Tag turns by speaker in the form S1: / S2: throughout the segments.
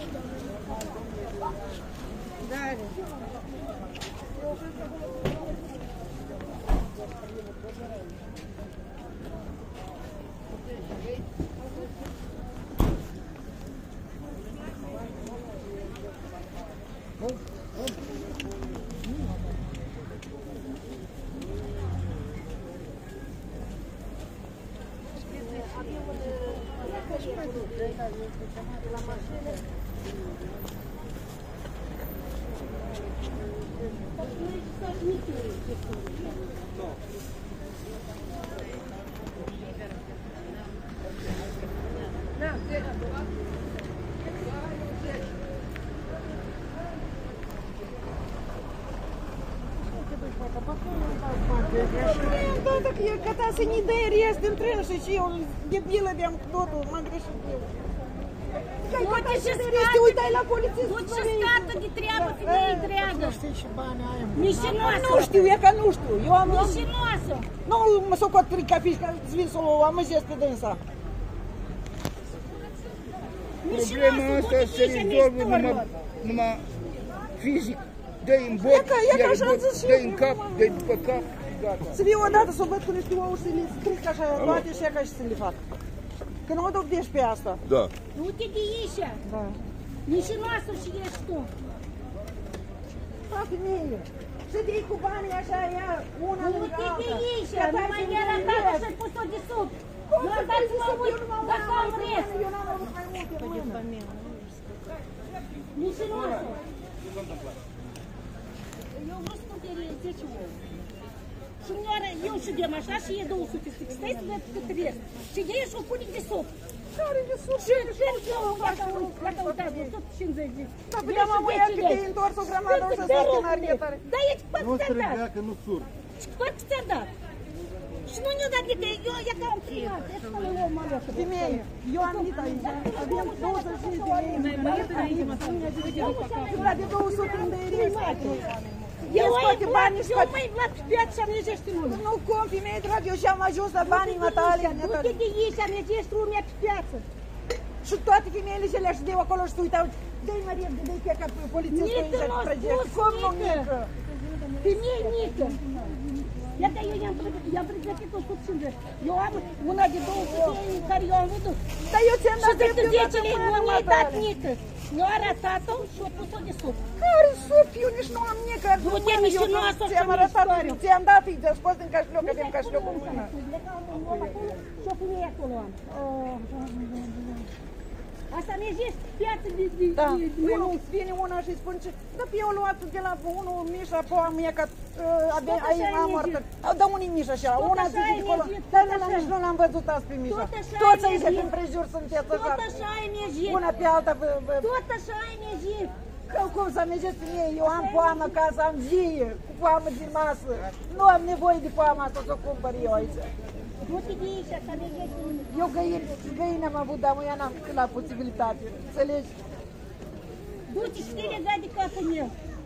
S1: Că să ne dă rest din tren și eu debilă de-am totul, m-am greșit eu. Te uitai la polițist.
S2: Nu ce scartă de treabă, femeie întreagă.
S3: Știi și banii aia.
S2: Mișinoasă.
S1: Nu știu, e că nu știu. Eu am...
S2: Mișinoasă.
S1: Nu mă socot trica fiși, că îți vin să o amăzesc pe dânsa.
S4: Problema asta se rezolvă numai fizic. Dă-i în bot, dă-i în cap, dă-i după cap.
S1: Să vii odată să o văd cu niște ouă și să le stric așa toate și ca și să le fac. Că nu mă duc deși pe asta.
S4: Da.
S2: Nu te gheișa.
S1: Da.
S2: Mișinoasă și ești tu.
S1: Da, femeie. Să te iei cu banii așa, ia una
S2: Nu
S1: lângă
S2: te
S1: alta.
S2: gheișa. Nu mai mi-a arătat așa și pus-o de sub. Eu am dat să mă uit dacă am rest.
S1: Eu n-am avut mai multe în mână.
S2: Mișinoasă. Eu vreau să cumperi 10 ouă. Și eu și dem așa și e 200 stic. Stai să văd cât rest. Și ei și o pune de sub.
S1: Care de sus?
S2: Și eu gata uitați, 150 de.
S1: Da, păi am amuiat că te-ai întors o grămadă, o să stai în arietare.
S2: Da, ești cât ți-a dat?
S4: că nu sur.
S2: Și cât ți-a dat? Și nu ne-a dat de eu, e ca un priat. Ești mă le om alocă.
S1: Femeie, eu am venit aici. Avem 25 de lei. Ăla de 200 de lei.
S2: Eu mai la piață și am ieșești în mână.
S1: Nu cum, femeie dragă, eu și-am ajuns la banii matale.
S2: Nu te gheiși, am ieșit lumea pe piață.
S1: Și toate femeile și alea și de acolo și tu uitau. Dă-i mă repede, dă-i pe ca polițistul aici și trăgești. Cum nu, nică?
S2: Femeie nică. Iată, eu i-am pregătit 150. Eu am una de 200 care eu am văzut.
S1: Dar eu ți-am dat
S2: dreptul de 10 lei, nu mi-ai dat nică. Mi-a arătat-o și a pus-o de sub.
S1: Care sub? Eu nici nu am nică.
S2: Du-te mișinoasă
S1: ți-am arătat, ți-am dat, îi te-a scos din cașloc, avem cașloc în mână.
S2: Și o pune acolo am. Asta mi-e zis piață de...
S1: Da, vine una și spune ce... Da, pe eu luat de la unul Mișa, pe am mea, că am moartă. Da, unii Mișa așa, una zice de acolo. Dar nici nu l-am văzut azi pe Mișa. Toți aici prin prejur sunteți așa.
S2: Tot așa ai mi-e
S1: una pe alta.
S2: Tot așa ai mi-e
S1: Cum să mergeți pe mine? Eu am poamă acasă, am zie, cu poamă de masă. Nu am nevoie de poamă asta să o cumpăr eu aici.
S2: Nu te gheiși, asta mergeți în...
S1: Eu găini am avut, dar eu n-am la posibilitate. Înțelegi?
S2: Du-te și te legai de capul meu.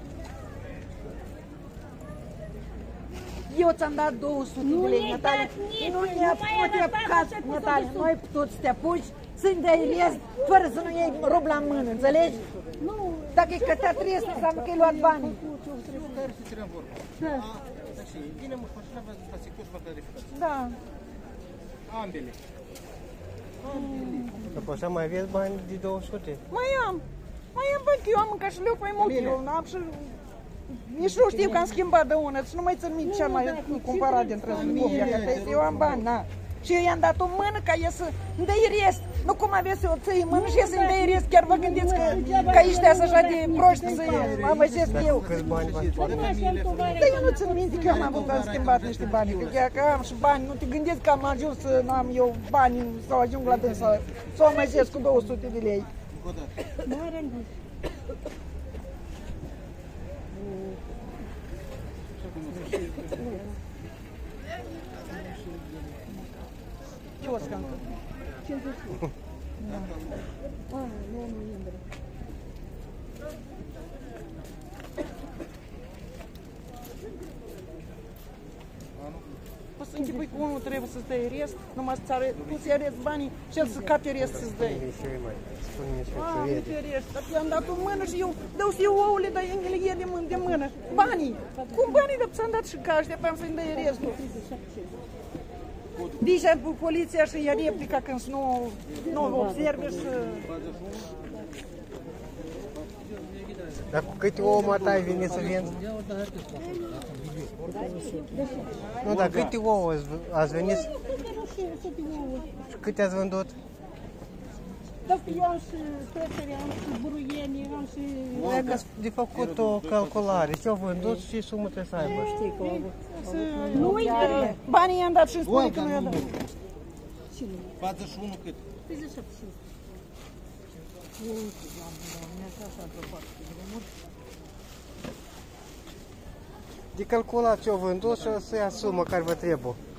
S1: Eu ți-am dat 200 de lei, Natalia. Nu ne-a apucat, Natalia. Noi toți te apuci să-mi dai rest, fără să nu iei rob la mână, înțelegi?
S2: Nu.
S1: Dacă e cătat rest, înseamnă că ai luat banii. Da.
S4: Ambele.
S3: Că poți să mai aveți bani de 200?
S1: Mai am bani, că eu am în cașeleu mai mult, eu n-am și... Nici nu știu că am schimbat de una, și nu mai țin minte ce-am mai cumpărat dintre copii, că eu am bani, na. Și eu i-am dat o mână ca e să-mi dai rest. Nu cum aveți să o ții în mână și e să-mi dai rest, chiar vă gândiți că ăștia sunt așa de proști să mă amăjesc eu. Dar eu nu țin minte că eu am avut schimbat niște bani, că chiar că am și bani, nu te gândești că am ajuns să nu am eu bani sau ajung la dânsa, să o amăjesc cu 200 de lei. Киоск. 50. А, ну, Poți să închipui că unul trebuie să-ți dea rest, numai să-ți arăt, tu ți arăți banii și el să cape rest să-ți dea.
S3: Spune-mi și
S1: Uite rest, dar ți-am dat în mână și eu dau și eu ouăle, dar el le ia de mână. Banii! Cum banii? Dar ți-am dat și cash, de-aia să-mi dai restul. Deja poliția și ia replica când nu observe și...
S3: Dar cu câte ouă mă ai venit să vinzi? Nu, dar câte ouă ați venit? Și câte ați vândut?
S2: Da, eu am și trecere, am și buruieni, am și...
S3: Dacă ați de făcut o calculare, ce au vândut și ce sumă trebuie să aibă? Știi că
S2: Nu uite!
S1: Banii i-am dat și îmi spune că nu i-a dat.
S5: 41 cât?
S2: 37.
S3: De calculat ce au vândut și să ia sumă care vă trebuie.